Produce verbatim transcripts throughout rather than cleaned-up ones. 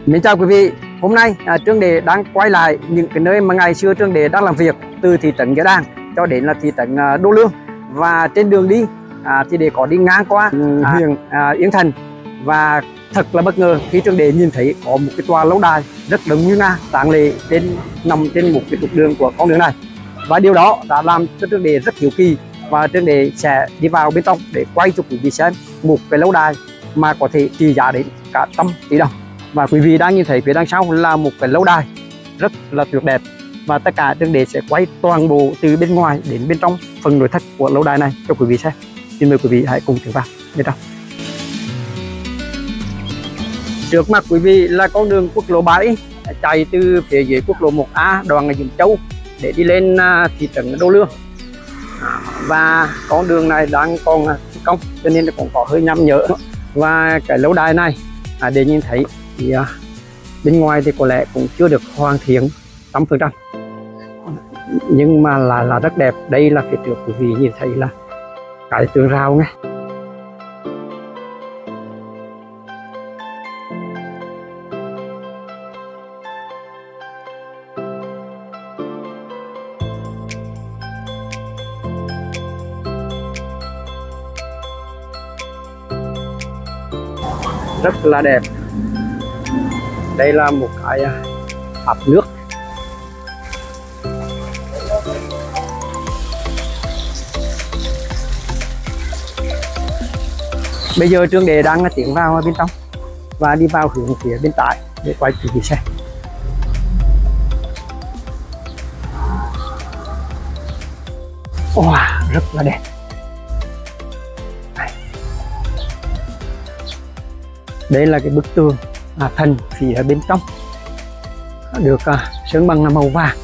Mến chào quý vị, hôm nay à, Trương Đệ đang quay lại những cái nơi mà ngày xưa Trương Đệ đang làm việc, từ thị trấn Nghĩa Đàn cho đến là thị trấn à, Đô Lương. Và trên đường đi à, thì Đệ có đi ngang qua à, huyện à, Yên Thành, và thật là bất ngờ khi Trương Đệ nhìn thấy có một cái tòa lâu đài rất đông như nga tàng lệ trên nằm trên một cái trục đường của con đường này. Và điều đó đã làm cho Trương Đệ rất hiếu kỳ, và Trương Đệ sẽ đi vào bên trong để quay cho quý vị xem một cái lâu đài mà có thể trị giá đến cả trăm tỷ đồng. Và quý vị đang nhìn thấy phía đằng sau là một cái lâu đài rất là tuyệt đẹp, và tất cả Trương Đệ sẽ quay toàn bộ từ bên ngoài đến bên trong phần nội thất của lâu đài này cho quý vị xem. Xin mời quý vị hãy cùng tiến vào bên trong. Trước mặt quý vị là con đường quốc lộ bảy chạy từ phía dưới quốc lộ một A đoạn là Diễn Châu để đi lên thị trấn Đô Lương. Và con đường này đang còn thi công cho nên cũng có hơi nham nhở. Và cái lâu đài này à, để nhìn thấy thì à, bên ngoài thì có lẽ cũng chưa được hoàn thiện trăm phần trăm, nhưng mà là là rất đẹp. Đây là phía trước quý vị nhìn thấy là cái tường rào nghe. Rất là đẹp. Đây là một cái tháp nước. Bây giờ Trương Đệ đang tiến vào bên trong và đi vào hướng phía bên trái để quay quý vị xem. Wow, rất là đẹp. Đây là cái bức tường à, thần phía bên trong được à, sơn bằng màu vàng.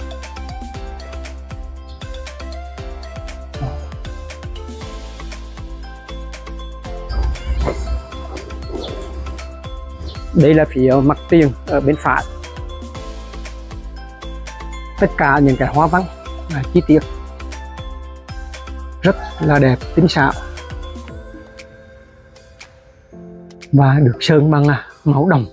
Đây là phía mặt tiền ở bên phải. Tất cả những cái hoa văn à, chi tiết rất là đẹp, tinh xảo và được sơn bằng à, máu đồng.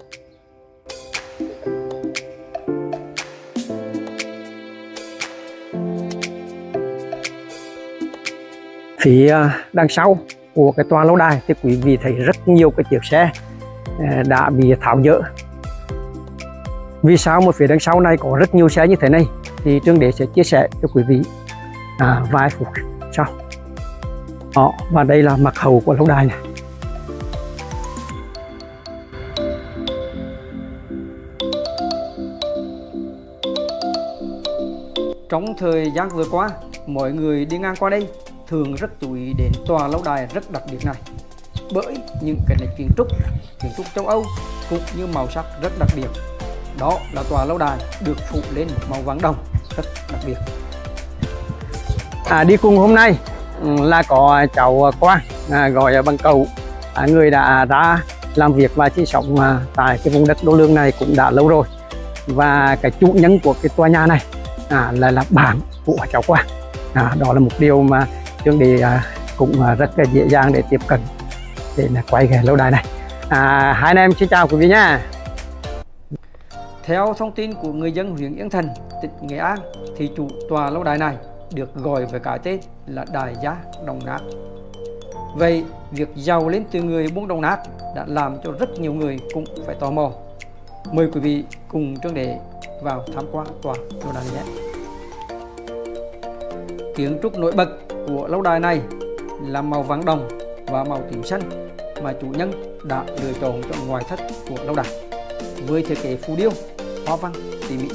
Phía đằng sau của cái tòa lâu đài thì quý vị thấy rất nhiều cái chiếc xe đã bị tháo dỡ. Vì sao một phía đằng sau này có rất nhiều xe như thế này thì Trương Đệ sẽ chia sẻ cho quý vị à, vài phút sau. Đó, và đây là mặt hậu của lâu đài này. Trong thời gian vừa qua, mọi người đi ngang qua đây thường rất chú ý đến tòa lâu đài rất đặc biệt này, bởi những cái nét kiến trúc, kiến trúc châu Âu cũng như màu sắc rất đặc biệt. Đó là tòa lâu đài được phủ lên một màu vàng đồng rất đặc biệt. À, đi cùng hôm nay là có cháu Quang, à, gọi bằng cậu, à, người đã ra làm việc và sinh sống à, tại cái vùng đất Đô Lương này cũng đã lâu rồi. Và cái chủ nhân của cái tòa nhà này à, là là bạn của cháu Quang. À, đó là một điều mà Trương Đệ à, cũng à, rất là dễ dàng để tiếp cận để là quay cái lâu đài này. À, hai anh em xin chào quý vị nhé. Theo thông tin của người dân huyện Yên Thành, tỉnh Nghệ An, thì chủ tòa lâu đài này được gọi với cái tên là Đại Gia Đồng Nát. Vậy việc giàu lên từ người buôn đồng nát đã làm cho rất nhiều người cũng phải tò mò. Mời quý vị cùng Trương Đệ vào tham quan tòa lâu đài nhé. Kiến trúc nổi bật của lâu đài này là màu vàng đồng và màu tím xanh mà chủ nhân đã lựa chọn cho ngoại thất của lâu đài, với thiết kế phù điêu hoa văn tỉ mỉ.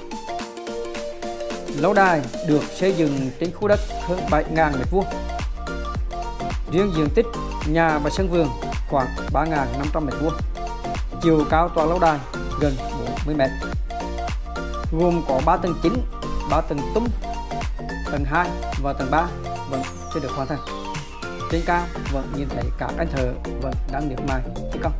Lâu đài được xây dựng trên khu đất hơn bảy nghìn mét vuông. Riêng diện tích nhà và sân vườn khoảng ba nghìn năm trăm mét vuông. Chiều cao tòa lâu đài gần bốn mươi mét. Gồm có ba tầng chính, ba tầng tung, tầng hai và tầng ba vẫn chưa được hoàn thành. Trên cao vẫn nhìn thấy các anh thợ vẫn đang miệt mài thi công.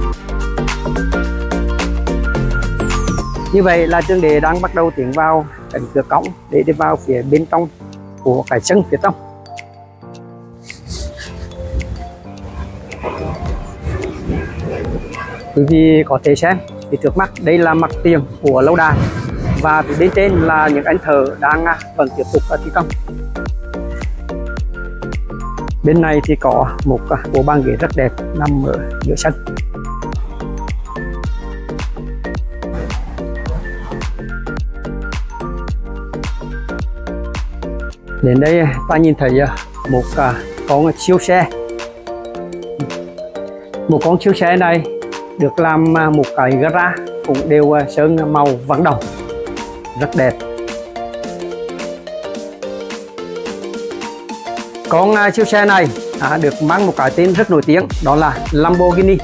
Như vậy là Trương Đệ đang bắt đầu tiến vào cánh cửa cổng để đi vào phía bên trong của cái sân phía trong. Quý vị có thể xem thì trước mắt đây là mặt tiền của lâu đài, và phía bên trên là những anh thợ đang vẫn tiếp tục thi công. Bên này thì có một bộ bàn ghế rất đẹp nằm ở giữa sân. Đến đây ta nhìn thấy một con siêu xe. Một con siêu xe này được làm một cái gara cũng đều sơn màu vàng đồng rất đẹp. Con siêu xe này à, được mang một cái tên rất nổi tiếng, đó là Lamborghini.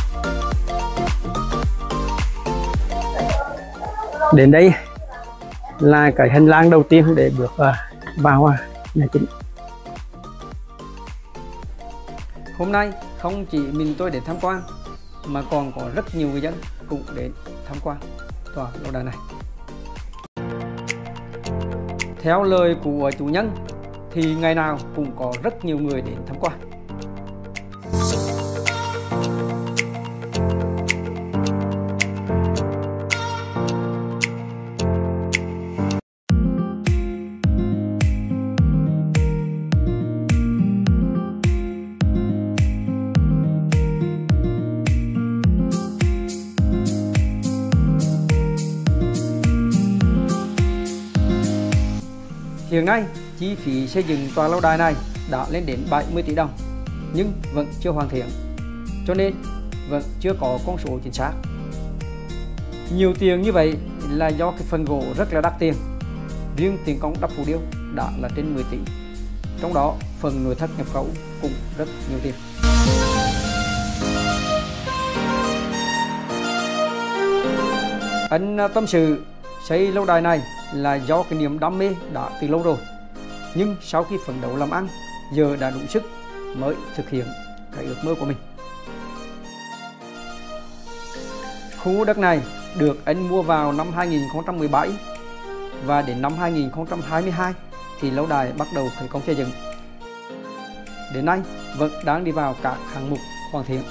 Đến đây là cái hành lang đầu tiên để bước vào nhà chính. Hôm nay không chỉ mình tôi đến tham quan mà còn có rất nhiều người dân cũng đến tham quan tòa lâu đài này. Theo lời của chủ nhân thì ngày nào cũng có rất nhiều người đến tham quan. Hiện nay, chi phí xây dựng tòa lâu đài này đã lên đến bảy mươi tỷ đồng, nhưng vẫn chưa hoàn thiện, cho nên vẫn chưa có con số chính xác. Nhiều tiền như vậy là do cái phần gỗ rất là đắt tiền. Riêng tiền công đắp phù điêu đã là trên mười tỷ, trong đó phần nội thất nhập khẩu cũng rất nhiều tiền. Anh tâm sự xây lâu đài này là do cái niềm đam mê đã từ lâu rồi, nhưng sau khi phấn đấu làm ăn giờ đã đủ sức mới thực hiện cái ước mơ của mình. Khu đất này được anh mua vào năm hai nghìn không trăm mười bảy và đến năm hai nghìn không trăm hai mươi hai thì lâu đài bắt đầu khởi công xây dựng. Đến nay vẫn đang đi vào các hạng mục hoàn thiện.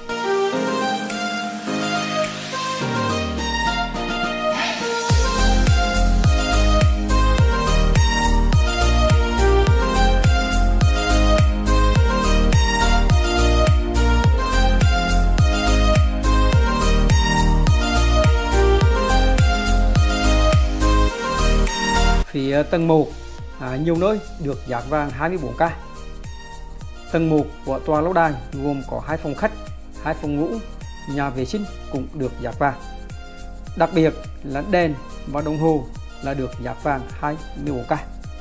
Phía tầng một à, nhiều nơi được dát vàng hai mươi bốn K. Tầng một của tòa lâu đài gồm có hai phòng khách, hai phòng ngủ, nhà vệ sinh cũng được dát vàng. Đặc biệt là đèn và đồng hồ là được dát vàng hai mươi bốn K.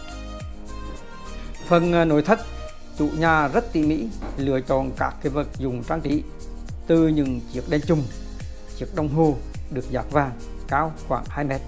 Phần nội thất, chủ nhà rất tỉ mỉ lựa chọn các cái vật dụng trang trí, từ những chiếc đèn chùm, chiếc đồng hồ được dát vàng cao khoảng hai mét.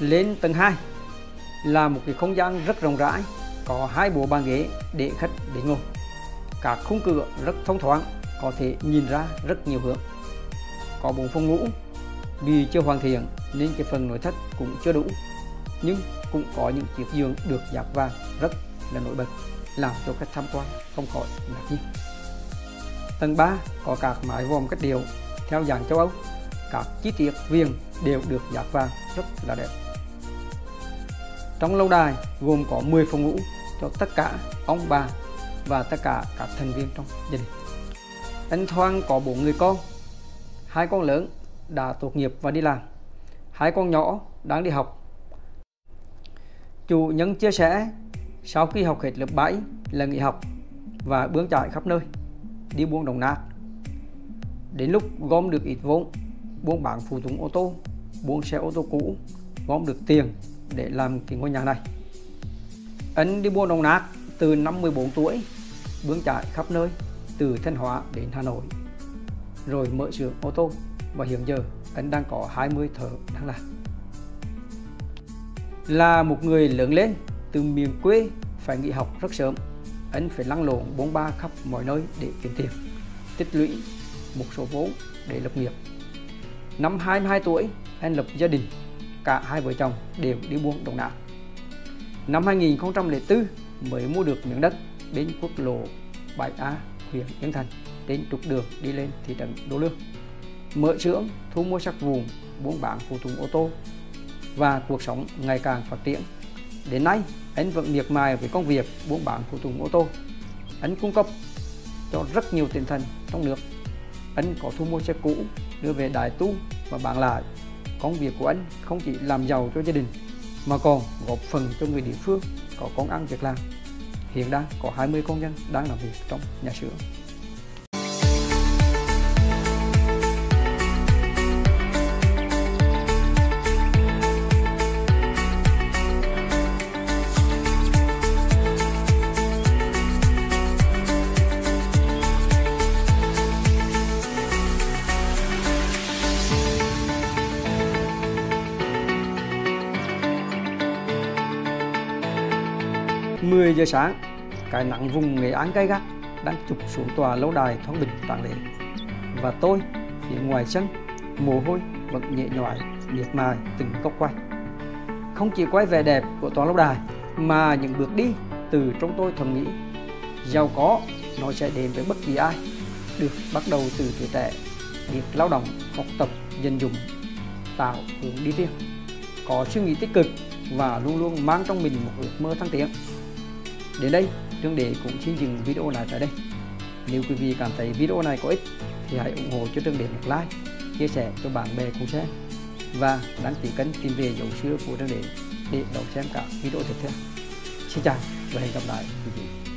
Lên tầng hai là một cái không gian rất rộng rãi, có hai bộ bàn ghế để khách để ngồi. Các khung cửa rất thông thoáng, có thể nhìn ra rất nhiều hướng. Có bốn phòng ngủ, vì chưa hoàn thiện nên cái phần nội thất cũng chưa đủ, nhưng cũng có những chiếc giường được dát vàng rất là nổi bật, làm cho khách tham quan không khỏi ngạc nhiên. Tầng ba có các mái vòm cách điệu theo dạng châu Âu, các chi tiết viền đều được dát vàng rất là đẹp. Trong lâu đài gồm có mười phòng ngủ cho tất cả ông bà và tất cả các thành viên trong gia đình. Anh Thoan có bốn người con, hai con lớn đã tốt nghiệp và đi làm, hai con nhỏ đang đi học. Chủ nhân chia sẻ sau khi học hết lớp bảy là nghỉ học và bươn chải khắp nơi, đi buôn đồng nát. Đến lúc gom được ít vốn, buôn bán phụ tùng ô tô, buôn xe ô tô cũ, gom được tiền để làm cái ngôi nhà này. Anh đi buôn đồng nát từ năm mười bốn tuổi, bươn chải khắp nơi từ Thanh Hóa đến Hà Nội, rồi mở xưởng ô tô và hiện giờ anh đang có hai mươi thợ đang làm. Là một người lớn lên từ miền quê phải nghỉ học rất sớm, anh phải lăn lộn bốn ba khắp mọi nơi để kiếm tiền, tích lũy một số vốn để lập nghiệp. Năm hai mươi hai tuổi anh lập gia đình, cả hai vợ chồng đều đi buôn đồng nát. Năm hai nghìn không trăm lẻ bốn mới mua được miếng đất bên quốc lộ bảy A, huyện Yên Thành, trên trục đường đi lên thị trấn Đô Lương, mở xưởng thu mua sắt vụn, buôn bán phụ tùng ô tô và cuộc sống ngày càng phát triển. Đến nay anh vẫn miệt mài với công việc buôn bán phụ tùng ô tô. Anh cung cấp cho rất nhiều tỉnh thành trong nước. Anh có thu mua xe cũ đưa về đại tu và bán lại. Công việc của anh không chỉ làm giàu cho gia đình mà còn góp phần cho người địa phương có công ăn việc làm. Hiện đang có hai mươi công nhân đang làm việc trong nhà xưởng. mười giờ sáng, cái nắng vùng Nghệ An gay gắt đang chụp xuống tòa lâu đài Thăng Bình Tàng Lễ, và tôi phía ngoài sân mồ hôi vẫn nhẹ nhõi miệt mài từng góc quay. Không chỉ quay vẻ đẹp của tòa lâu đài mà những bước đi từ trong tôi thầm nghĩ giàu có nó sẽ đến với bất kỳ ai, được bắt đầu từ tuổi trẻ, biết lao động, học tập, dần dụm, tạo hướng đi riêng, có suy nghĩ tích cực và luôn luôn mang trong mình một ước mơ thăng tiến. Đến đây, Trương Đế cũng xin dừng video lại tại đây. Nếu quý vị cảm thấy video này có ích thì hãy ủng hộ cho Trương Đế một like, chia sẻ cho bạn bè cùng xem và đăng ký kênh tìm về dấu xưa của Trương Đế để đón xem cả video tiếp theo. Xin chào và hẹn gặp lại quý vị.